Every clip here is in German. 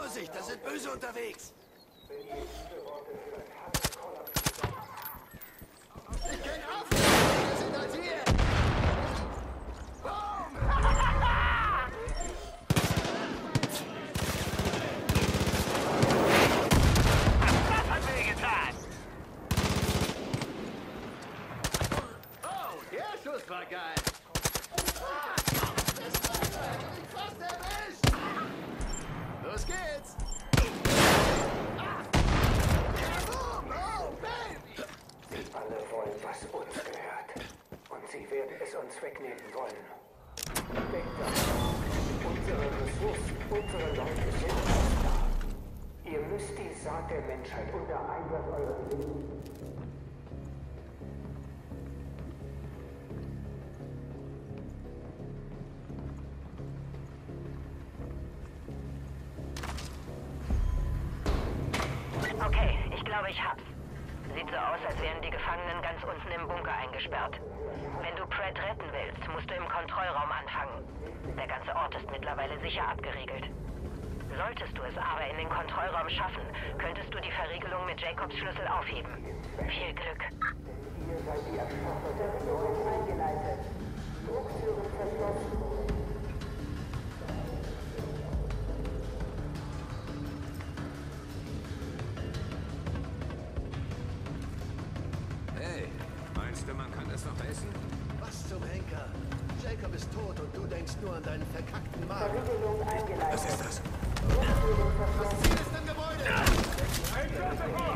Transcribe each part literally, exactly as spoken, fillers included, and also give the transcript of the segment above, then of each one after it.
Vorsicht, da sind Böse unterwegs! Ich kenn auf! Wir sind halt hier! Boom! Das hat wehgetan! Oh, der Schuss war geil! Das war geil! Ich fast erwischt! Los geht's! Alle wollen, was uns gehört. Und sie werden es uns wegnehmen wollen. Denkt daran, unsere Ressourcen, unsere Leute sind kostbar. Ihr müsst die Saat der Menschheit unter Einsatz eurer Willen. Okay, ich glaube, ich hab's. Sieht so aus, als wären die Gefangenen ganz unten im Bunker eingesperrt. Wenn du Pratt retten willst, musst du im Kontrollraum anfangen. Der ganze Ort ist mittlerweile sicher abgeriegelt. Solltest du es aber in den Kontrollraum schaffen, könntest du die Verriegelung mit Jacobs Schlüssel aufheben. Viel Glück. Ihr seid die Erschaffer der Bedrohung eingeleitet. Drucktüren verschlossen. Man kann das noch essen? Was zum Henker? Jacob ist tot und du denkst nur an deinen verkackten Magen. Verriegelung eingeleitet. Was ist das? Das Ziel ist im Gebäude! Ein Schuss davor!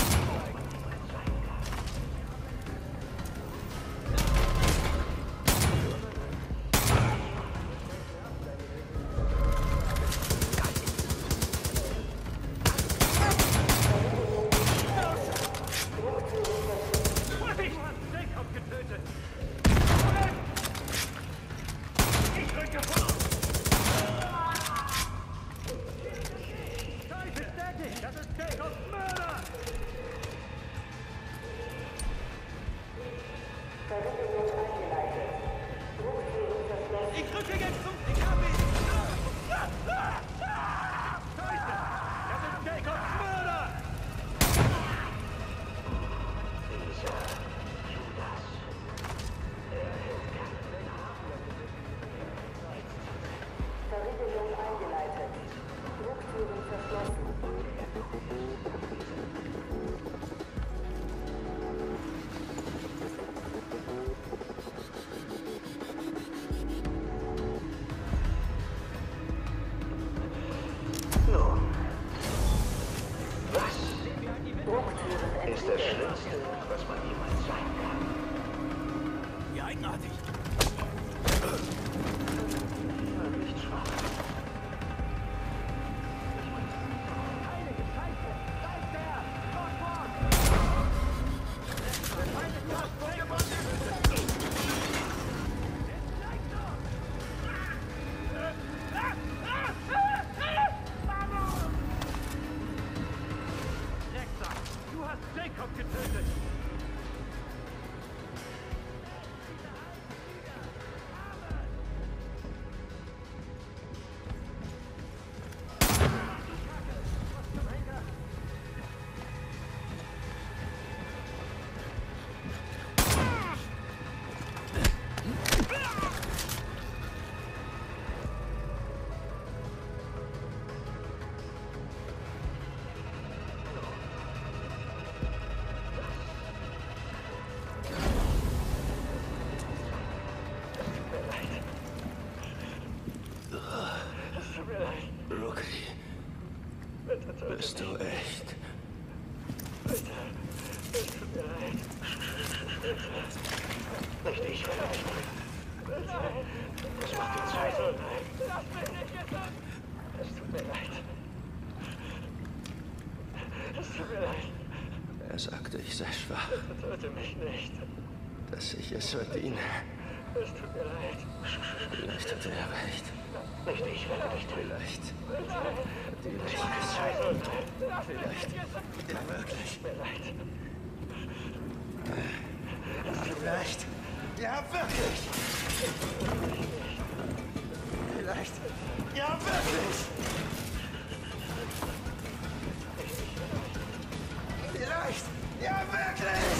Ist das Schlimmste, was man jemals sein kann. Wie eigenartig. Nicht schwach. Heilige Scheiße! Da ist der! Sofort! Der Feind ist noch vorgebunden! Du hast Jacob getötet! Rookie. Bist du echt? Nicht ich. Das macht die Zeit. Lass mich nicht gesund! Es tut mir leid. Es tut mir leid. Er sagte, ich sei schwach, Töte mich nicht. dass ich es verdiene. Es tut mir leid. Vielleicht hat er recht. Nicht ich werde dich töten. Vielleicht. Die Zeit. Vielleicht. Ja, wirklich. Tut mir leid. Vielleicht. Ja, wirklich. Vielleicht. Ja, wirklich. Ja, wirklich!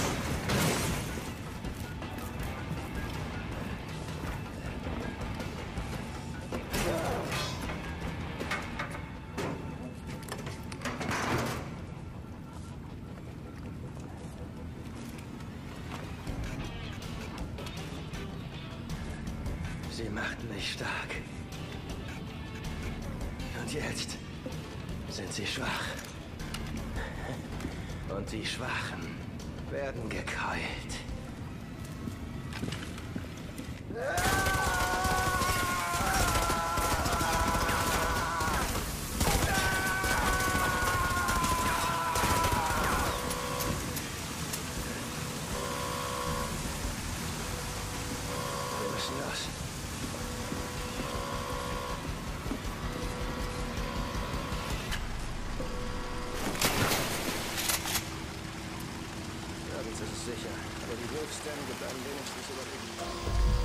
Sie machten mich stark. Und jetzt sind sie schwach. Und die Schwachen werden gekeult. Wir müssen los. Nirgends ist es sicher, aber die Wolfsstände bleiben wenigstens überleben.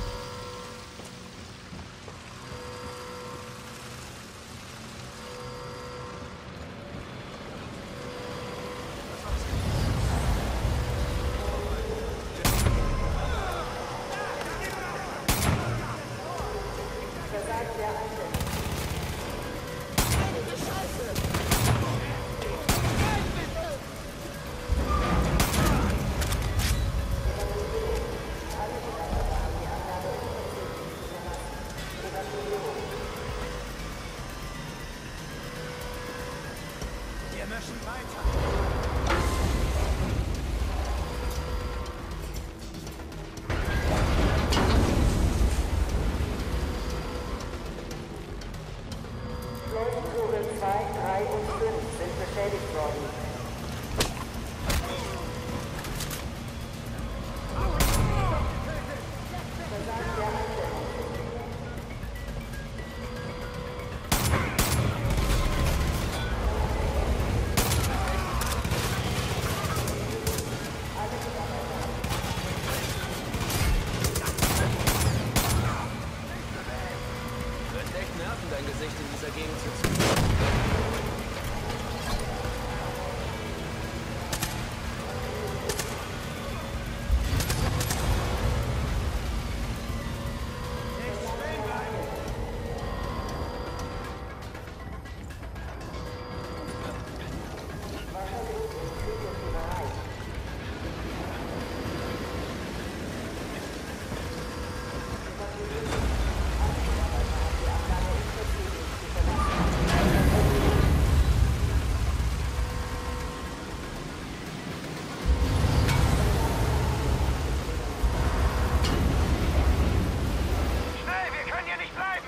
Wir müssen weiter. Leuchtkugel zwei, drei und fünf sind beschädigt worden. Versagen der Einstellung. Wird echt nerven, dein Gesicht in dieser Gegend zu ziehen. Schnell, wir können hier nicht bleiben!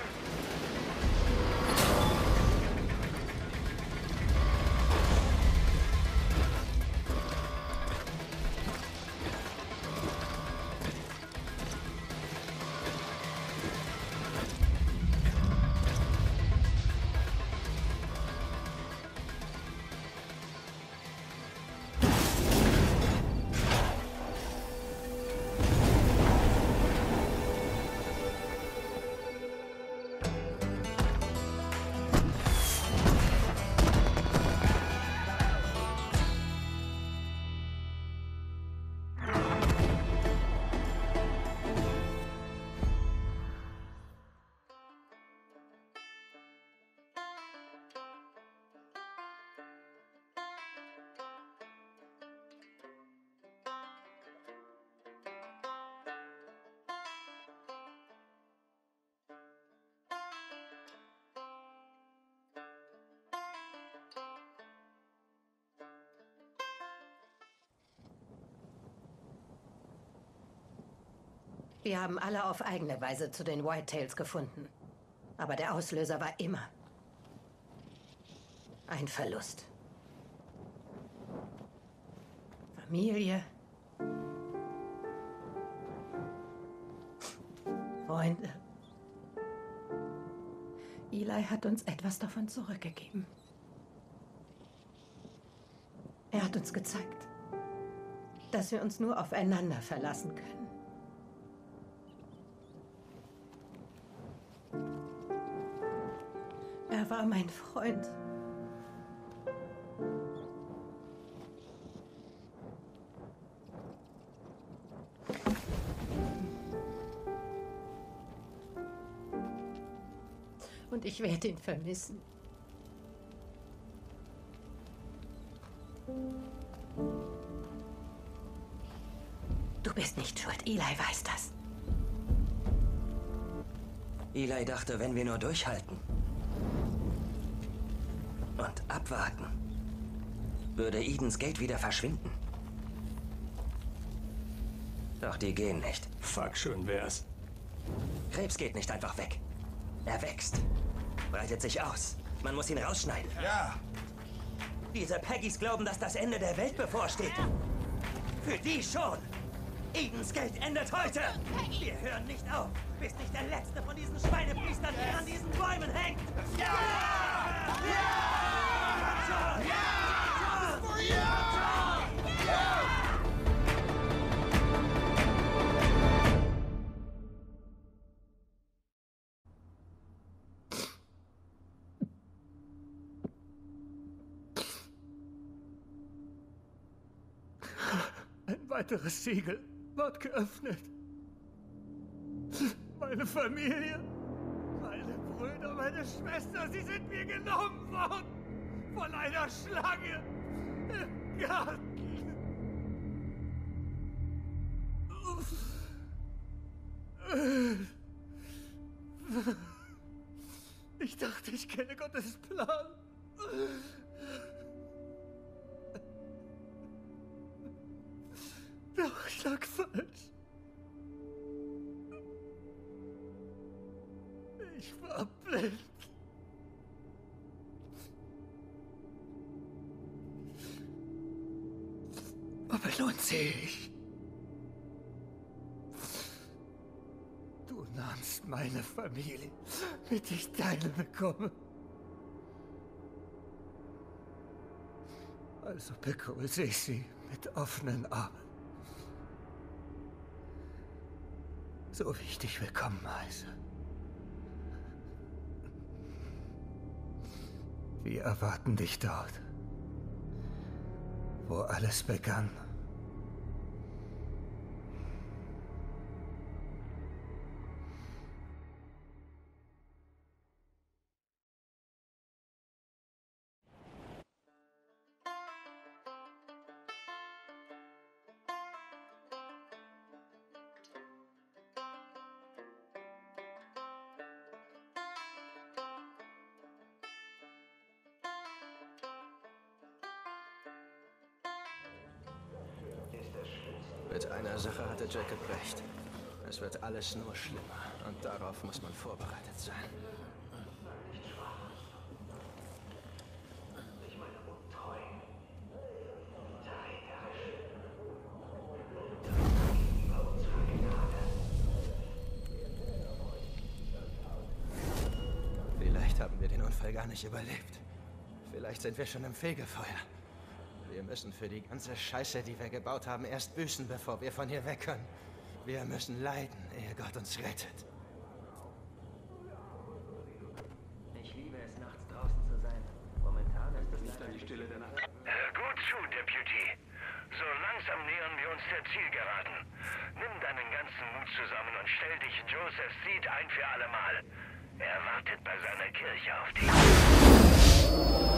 Wir haben alle auf eigene Weise zu den Whitetails gefunden. Aber der Auslöser war immer ein Verlust. Familie, Freunde. Eli hat uns etwas davon zurückgegeben. Er hat uns gezeigt, dass wir uns nur aufeinander verlassen können. Er war mein Freund. Und ich werde ihn vermissen. Du bist nicht schuld. Eli weiß das. Eli dachte, wenn wir nur durchhalten und abwarten, würde Edens Gate wieder verschwinden. Doch die gehen nicht. Fuck, schön wär's. Krebs geht nicht einfach weg. Er wächst, breitet sich aus. Man muss ihn rausschneiden. Ja. Diese Peggys glauben, dass das Ende der Welt bevorsteht. Für die schon. Edens Gate endet heute. Wir hören nicht auf, bis nicht der letzte von diesen Schweinepriestern yes. an diesen Bäumen hängt. Ja! Ja! Ja! Ja! Ja! Ja! Ein weiteres Siegel wird geöffnet. Meine Familie, meine Brüder, meine Schwester, sie sind mir genommen worden. Von einer Schlange im Garten. Ich dachte, ich kenne Gottes Plan. Doch, ich lag falsch. Ich war blind. Aber nun sehe ich. Du nahmst meine Familie, damit ich deine bekomme. Also begrüße ich sie mit offenen Armen. So wie ich dich willkommen heiße. Wir erwarten dich dort, wo alles begann. Mit einer Sache hatte Jacob recht. Es wird alles nur schlimmer. Und darauf muss man vorbereitet sein. Vielleicht haben wir den Unfall gar nicht überlebt. Vielleicht sind wir schon im Fegefeuer. Wir müssen für die ganze Scheiße, die wir gebaut haben, erst büßen, bevor wir von hier weg können. Wir müssen leiden, ehe Gott uns rettet. Ich liebe es, nachts draußen zu sein. Momentan ist es nicht an die Stille der Nacht. Hör gut zu, Deputy. So langsam nähern wir uns der Zielgeraden. Nimm deinen ganzen Mut zusammen und stell dich Joseph Seed ein für alle Mal. Er wartet bei seiner Kirche auf dich.